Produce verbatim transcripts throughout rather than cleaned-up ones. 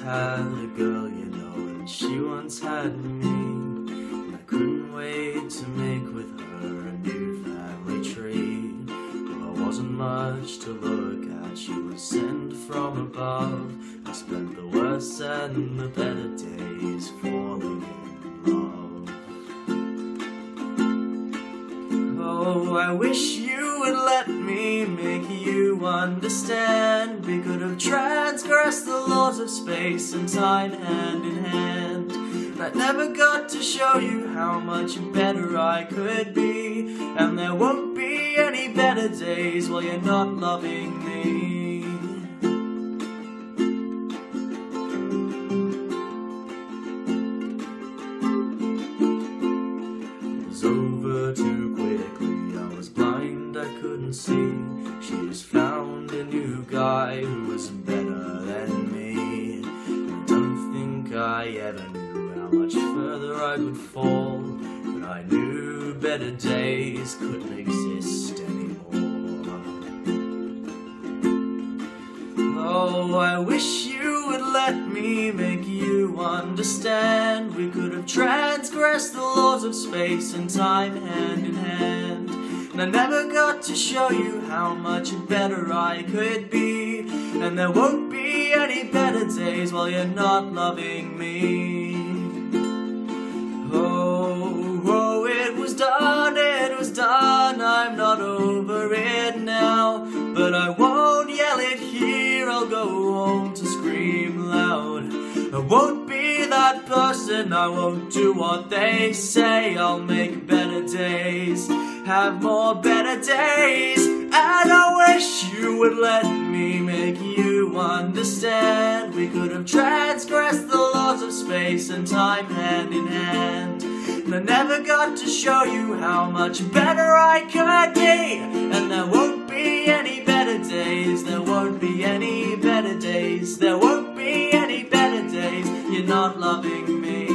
had a girl, you know, and she once had me. And I couldn't wait to make with her a new family tree. Well, there wasn't much to look at, she was sent from above. I spent the worst and the better days falling in love. Oh, I wish you would let me make you understand. We could have transgressed the laws of space and time hand in hand. But I never got to show you how much better I could be. And there won't be any better days while you're not loving me. It was over too quickly, I was blind, I couldn't see. She just found a new guy who was better than me. I don't think I ever knew how much further I would fall, but I knew better days couldn't exist anymore. Oh, I wish you would let me make you understand. We could have transgressed the laws of space and time hand in hand. And I never got to show you how much better I could be. And there won't be any better days while you're not loving me. Oh, oh, it was done, it was done, I'm not over it now. But I won't yell it here, I'll go home to scream loud. I won't be that person, I won't do what they say. I'll make better days, have more better days. And I wish you would let me make you understand. We could have transgressed the laws of space and time hand in hand. And I never got to show you how much better I could be. And there won't be any better days, there won't be any better days, there won't be any better days, you're not loving me.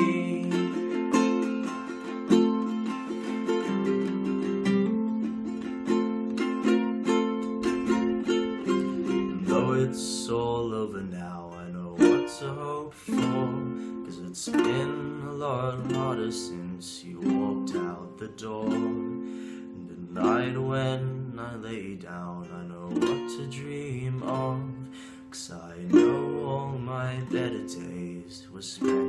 Though it's all over now, I know what to hope for, 'cause it's been a lot harder since you walked out the door. And at night when I lay down, I know what to dream of, 'cause I know all my better days were spent